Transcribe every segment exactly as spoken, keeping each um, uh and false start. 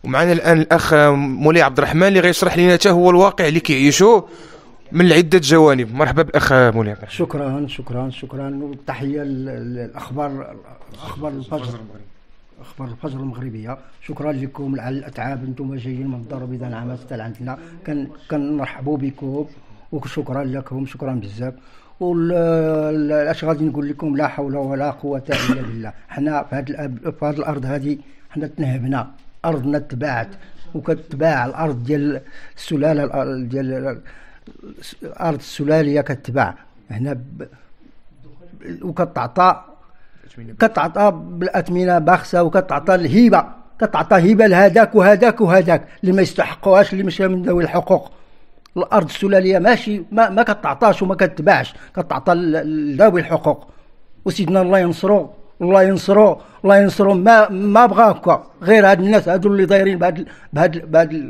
ومعنا الان الاخ مولاي عبد الرحمن اللي غيشرح لنا حتى هو الواقع اللي كيعيشوه من عده جوانب. مرحبا بالاخ مولاي. شكرا شكرا شكرا والتحيه للاخبار اخبار الفجر اخبار الفجر المغربيه. شكرا لكم على الاتعاب، انتم جايين من الدار البيضاء نعمات حتى عندنا، كان كنرحبوا بكم وشكرا لكم، شكرا بزاف. واش غادي نقول لكم، لا حول ولا قوه الا بالله. حنا في هذه في هذه الارض هذه حنا تنهبنا، ارضنا تباعت وكتباع الارض ديال السلاله ديال ارض السلاليه كتباع هنا ب... وكتعطى كتعطى بالاثمنه باخسه، وكتعطى الهبه، كتعطى هبه لهذاك وهذاك وهذاك اللي ما يستحقوهاش، اللي ماشي من ذوي الحقوق. الارض السلاليه ماشي ما, ما كتعطاش وما كتباعش، كتعطى لذوي الحقوق. وسيدنا الله ينصرو الله ينصرو الله ينصرو. ما ما بغا هكا، غير هاد الناس هادو اللي دايرين بهاد بهاد بهاد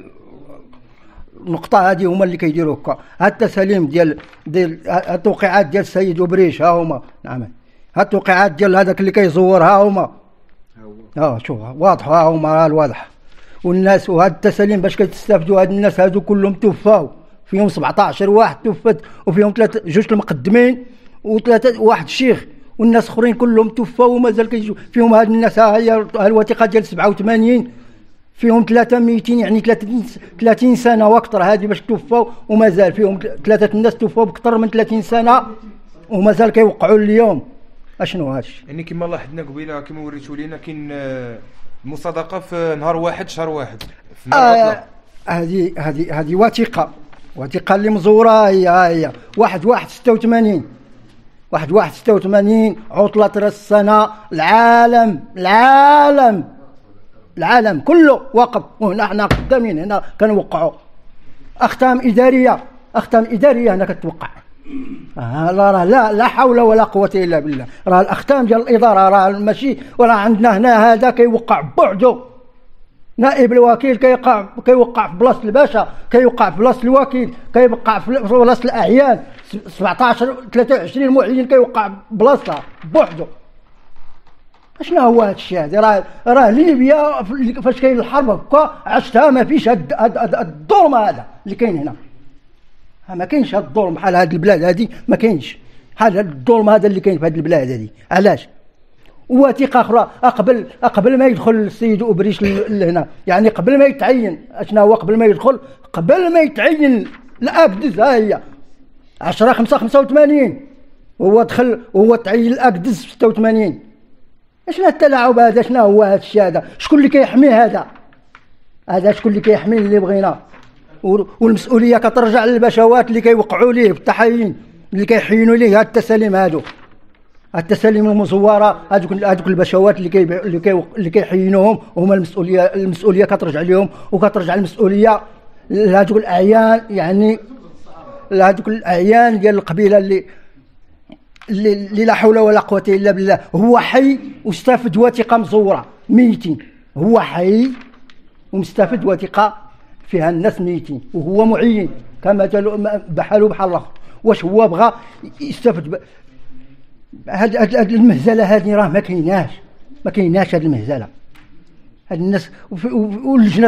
النقطه هذه هما اللي كيديروا هكا. هاد التساليم ديال ديال التوقيعات ديال السيد وبريش ها هما، نعم هاد التوقيعات ديال هذاك اللي كيزور ها هما، ها شوف واضح ها هما الواضح. والناس وهاد التساليم باش كتستافدوا هاد الناس هادو كلهم توفاو، فيهم سبعطاش واحد توفت، وفيهم ثلاثه جوج المقدمين وثلاثه واحد الشيخ، والناس اخرين كلهم توفاو ومازال كيجوا فيهم. هاد الناس ها هي الوثيقه ديال سبعة وثمانين فيهم ثلاثه ميتين، يعني ثلاثين سنه واكثر هذه باش توفاو، ومازال فيهم ثلاثه الناس توفاو باكثر من ثلاثين سنه ومازال كيوقعوا اليوم. اشنو هادشي؟ يعني كما لاحظنا قبيله كما وريتوا لينا كاين المصادقه في نهار واحد شهر واحد في نهار هذه هذه هذه وثيقه وثيقه اللي مزوره هي هي واحد واحد ستة وثمانين واحد واحد ستة وثمانين عطله راس السنه. العالم العالم العالم كله وقف، وهنا حنا قدامين هنا كنوقعوا اختام اداريه اختام اداريه هنا كتوقع. آه لا راه لا لا حول ولا قوه الا بالله. راه الاختام ديال الاداره راه ماشي، ولا عندنا هنا هذا كيوقع بوحدو. نائب الوكيل كيوقع كيوقع في بلاصه الباشا، كيوقع في بلاصه الوكيل، كيوقع في بلاصه الاعيان. سبعطاش ثلاثة وعشرين معين كيوقع بلاصه بوحدو. اشنا هو هذا الشيء هذا؟ راه راه ليبيا فاش كاين الحرب هكا عشتها، ما فيش هاد الظلم هذا اللي كاين هنا. ما كاينش هاد الظلم بحال هاد البلاد هذه، ما كاينش بحال هاد الظلم هذا اللي كاين في هاد البلاد هذه. علاش؟ وثيقه اخرى قبل قبل ما يدخل السيد اوبريش لهنا، يعني قبل ما يتعين. اشنا هو قبل ما يدخل قبل ما يتعين الأقدس ها هي عشرة خمسة خمسة وثمانين، وهو دخل وهو تعين الأقدس في ستة وثمانين. اشنا التلاعب هذا؟ شنو هو هذا الشيء هذا؟ شكون اللي كيحميه هذا؟ هذا شكون اللي كيحميه اللي بغينا؟ والمسؤوليه كترجع للبشوات اللي كيوقعوا ليه بالتحايين، اللي كيحينوا ليه هاد التساليم هادو، هاد التساليم المزوره. هذوك هذوك البشوات اللي كي اللي كي اللي كيحينوهم هما المسؤوليه المسؤوليه كترجع لهم، وكترجع المسؤوليه لهذوك الاعيان، يعني لهذوك الاعيان ديال القبيله اللي اللي لا حول ولا قوه الا بالله. هو حي واستافد وثيقه مزوره ميتين، هو حي ومستفد وثيقه فيها الناس ميتين، وهو معين كما بحاله بحال الاخر. واش هو بغى يستفد ب... هاد هاد المهزله هذه راه ما كايناش ما كايناش هاد المهزله. هاد الناس واللجنه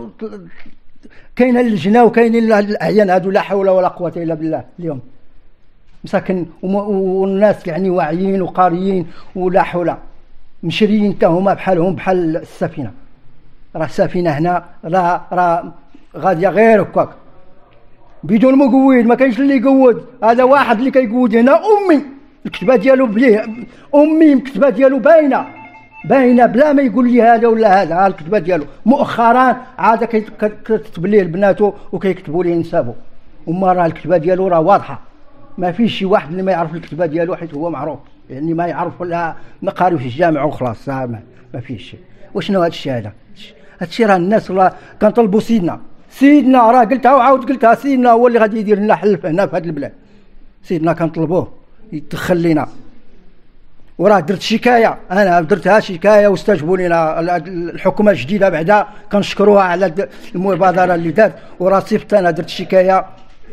كاينه اللجنه وكاينين الاعيان هادو لا حول ولا قوه الا بالله. اليوم مساكن والناس يعني واعيين وقاريين ولا حول، مشريين حتى هما بحالهم بحال السفينه. راه السفينه هنا راه راه غاديه غير هكاك بدون مقود، ما كاينش اللي يقود. هذا واحد اللي كيقود هنا امي، الكتبه ديالو بليه امي، الكتبه ديالو باينه باينه بلا ما يقول لي هذا ولا هذا. ها الكتبه ديالو مؤخرا عاد كتكتب ليه لبناته وكيكتبوا ليه نسابه، وما راه الكتبه ديالو راه واضحه. ما فيش شي واحد اللي ما يعرف الكتبه ديالو، حيت هو معروف، يعني ما يعرف ولا ما قاري في الجامعه وخلاص. ما, ما فيش شي. وشنو هذا الشيء هذا؟ هذا الشيء راه الناس راه كنطلبوا سيدنا سيدنا راه قلتها وعاود قلتها، سيدنا هو اللي غادي يدير لنا حل هنا في هذه البلاد. سيدنا كنطلبوه يدخل لينا. وراه درت شكايه، انا درتها شكايه واستجبوا لنا الحكومه الجديده بعدا، كنشكروها على المبادره اللي دارت. وراه صيفط انا درت شكايه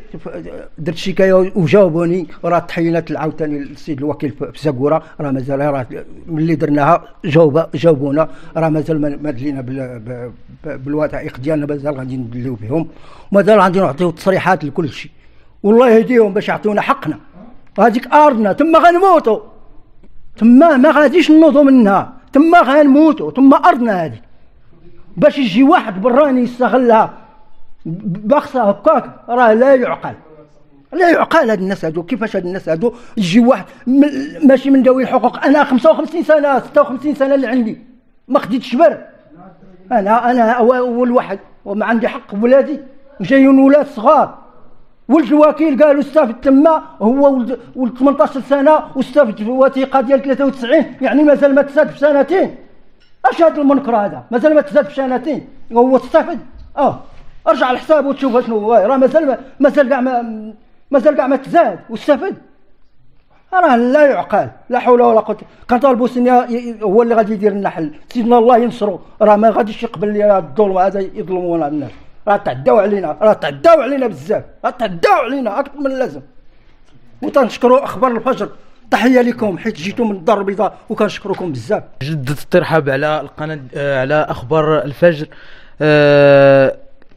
درت شكايه وجاوبوني، راه تحينات عاوتاني السيد الوكيل في زاكوره، راه مازال راه ملي درناها جاوب جاوبونا، راه مازال ما دلينا بالوثائق ديالنا، مازال غادي ندليو بهم، ومازال غادي نعطيو تصريحات لكل شيء، والله يهديهم باش يعطيونا حقنا. هذيك ارضنا تما غنموتوا، تما ما غاديش نوضوا منها، تما غنموتوا، تما ارضنا هذه. باش يجي واحد براني يستغلها بخصه هكاك راه لا يعقل، لا يعقل. هاد الناس هادو كيفاش هاد الناس هادو يجي واحد ماشي من ذوي الحقوق؟ انا خمسة وخمسين سنه ستة وخمسين سنه اللي عندي ما خديتش بر، انا انا اول واحد وما عندي حق ولادي، جايين ولاد صغار. ولد الوكيل قالوا استافد تما، هو ولد ولد ثمنطاش سنه واستافد وثيقه ديال ثلاثة وتسعين، يعني مازال ما تساد بسنتين. اش هذا المنكر هذا؟ مازال ما تزاد بسنتين وهو استفد. اه ارجع الحساب وتشوف شنو هو، راه مازال مازال كاع ما مازال كاع ما تزاد واستفد. راه لا يعقل، لا حول ولا قوه. كنطالبوا سنيا هو اللي غادي يدير لنا حل، سيدنا الله ينصرو، راه ما غاديش يقبل لي الظلم هذا يظلمونا الناس، راه تعداو علينا، راه تعداو علينا بزاف، راه تعداو علينا اكثر من اللازم. وتنشكروا اخبار الفجر، تحيه لكم حيت جيتوا من الدار البيضاء وكنشكركم بزاف. جددت الترحاب على القناه على اخبار الفجر. أه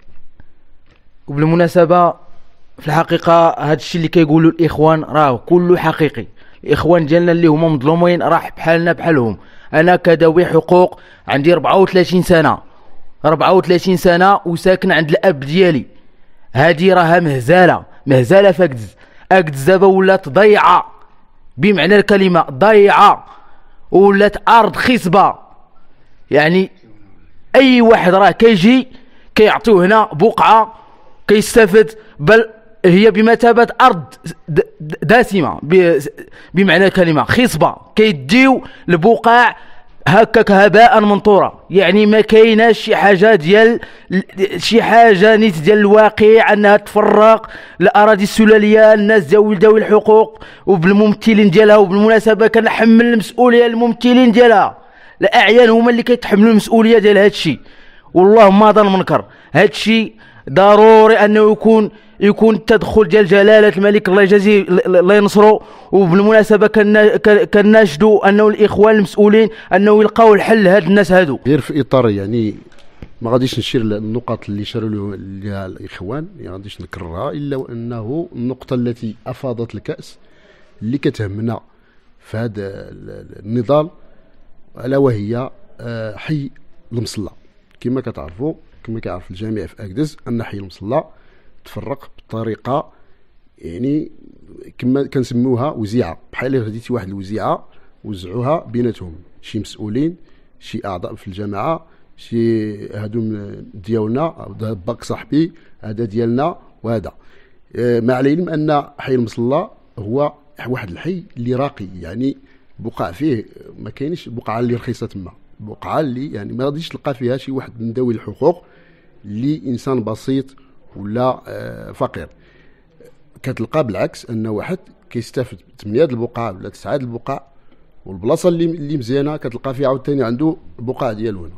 وبالمناسبه في الحقيقه هذا الشيء اللي كيقولوا الاخوان راه كله حقيقي. الاخوان ديالنا اللي هما مظلومين راه بحالنا بحالهم. انا كذوي حقوق عندي أربعة وثلاثين سنه، أربعة وثلاثين سنه وساكن عند الاب ديالي. هذه راها مهزله، مهزله فاكدز. اكدز دابا ولات ضيعه بمعنى الكلمه، ضيعه ولات ارض خصبه. يعني اي واحد راه كيجي كيعطيوه هنا بقعه كيستافد، بل هي بمثابه ارض دسمه بمعنى الكلمه، خصبه كيديو البقاع هكاك هباء منثورا. يعني ما كايناش شي حاجه ديال شي حاجه نيت ديال الواقع انها تفرق الاراضي السلاليه الناس ذوي ذوي الحقوق وبالممثلين ديالها. وبالمناسبه كنحمل المسؤوليه الممثلين ديالها، الاعيان هما اللي كيتحملوا المسؤوليه ديال هذا الشيء. والله ما هذا المنكر، هذا الشيء ضروري انه يكون يكون التدخل ديال جلاله الملك الله يجازيه الله ينصرو. وبالمناسبه كناشدوا انه الاخوان المسؤولين انه يلقاو الحل لهاد الناس هادو. غير في اطار يعني ما غاديش نشير النقط اللي شاروا لها الاخوان، يعني ما غاديش نكررها، الا وانه النقطه التي افاضت الكاس اللي كتهمنا في هذا النضال الا وهي حي المصلى. كما كتعرفوا كما كيعرف الجميع في اكدز ان حي المصلى تفرق بطريقه يعني كما كنسموها وزيعه، بحال اللي هديتي واحد الوزيعه وزعوها بيناتهم شي مسؤولين، شي اعضاء في الجماعه، شي هادو ديالنا، هذا باك صاحبي، هذا ديالنا، وهذا مع العلم ان حي المصلى هو واحد الحي اللي راقي، يعني بقع فيه ما كاينش بقعه اللي رخيصه تما، بقعه اللي يعني ما غاديش تلقى فيها شي واحد من ذوي الحقوق اللي انسان بسيط ولا فقير. كتلقى بالعكس ان واحد كيستافد ثمانية البقع ولا تسعة البقع، والبلاصه اللي اللي مزيانه كتلقى فيها عاوتاني عنده البقع ديالو هنا.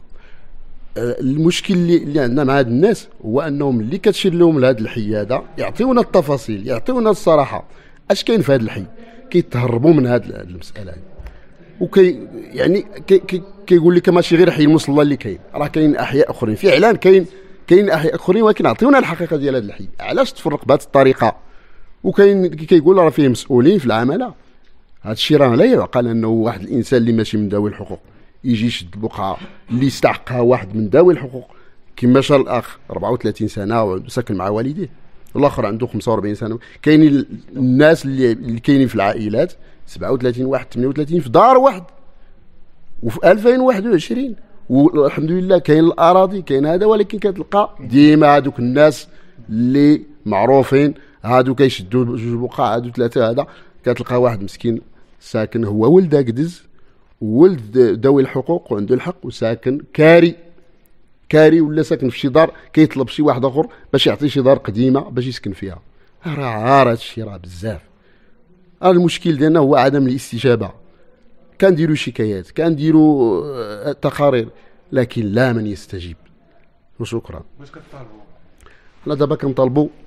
المشكل اللي, اللي عندنا مع هاد الناس هو انهم اللي كتشير لهم لهذا الحي هذا يعطيونا التفاصيل، يعطيونا الصراحه اش كاين في هذا الحي، كيتهربوا من هذه المساله هذه. وكي يعني كي كي كيقول لك ماشي غير حي المصلى اللي كاين، راه كاين احياء اخرين فعلا، كاين كاين احياء اخرين، ولكن عطيونا الحقيقه ديال هذا الحي علاش تفرق بهذه الطريقه. وكاين كيقول راه فيه مسؤولين في العماله. هذا الشيء راه لا يعقل انه واحد الانسان اللي ماشي من ذوي الحقوق يجي يشد البقعه اللي يستحقها واحد من ذوي الحقوق، كما شار الاخ أربعة وثلاثين سنه وساكن مع والديه، والاخر عنده خمسة وأربعين سنه. كاينين الناس اللي اللي كاينين في العائلات سبعة وثلاثين واحد ثمانية وثلاثين في دار واحد، وفي ألفين وواحد وعشرين والحمد لله كاين الاراضي كاين هذا. ولكن كتلقى ديما هذوك الناس اللي معروفين هادو كيشدوا جوج بقع هادو ثلاثه، هذا كتلقى واحد مسكين ساكن هو ولد اكدز ولد ذوي الحقوق وعنده الحق وساكن كاري كاري ولا ساكن في شي دار كيطلب شي واحد اخر باش يعطيه شي دار قديمه باش يسكن فيها. راه عار هذا الشيء راه بزاف. المشكل ديالنا هو عدم الاستجابه. كنديروا شكايات كنديروا تقارير لكن لا من يستجيب. وشكرا. واش كطالبوا؟ انا دابا كنطالبوا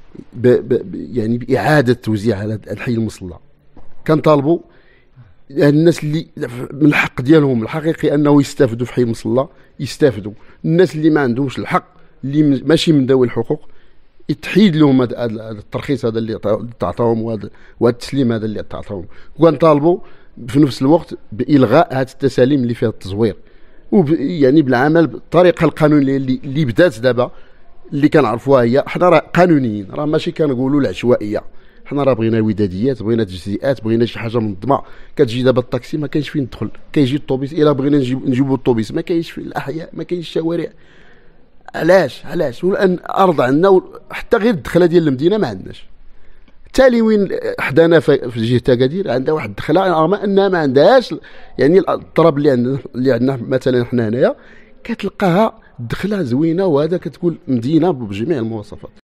ب ب يعني باعاده توزيع على الحي المصلى. كنطالبوا الناس اللي من الحق ديالهم الحقيقي انه يستافدوا في حي المصلى يستافدوا، الناس اللي ما عندهمش الحق اللي ماشي من ذوي الحقوق يتحيد لهم هذا الترخيص هذا اللي تعطاهم وهذا التسليم هذا اللي تعطاهم. وكنطالبوا في نفس الوقت بالغاء هذه التساليم اللي فيها التزوير، يعني بالعمل بالطريقه القانونيه اللي, اللي بدات دابا اللي كنعرفوها هي حنا راه قانونيين، راه ماشي كنقولوا العشوائيه، حنا راه بغينا وداديات، بغينا تجزئات، بغينا شي حاجه منظمه. كتجي دابا الطاكسي ما كاينش فين تدخل، كيجي الطوبيس الا بغينا نجيب نجيبوا الطوبيس ما كاينش في الاحياء، ما كاينش الشوارع. علاش علاش والان ارض عندنا حتى غير الدخله ديال المدينه ما عندناش. تالي وين حدانا في جهه اكادير عندها واحد الدخله رغم انها ما عندهاش، يعني الطرب اللي عندنا اللي عندنا مثلا حنا هنايا كتلقاها دخله زوينه وهذا كتقول مدينه بجميع المواصفات.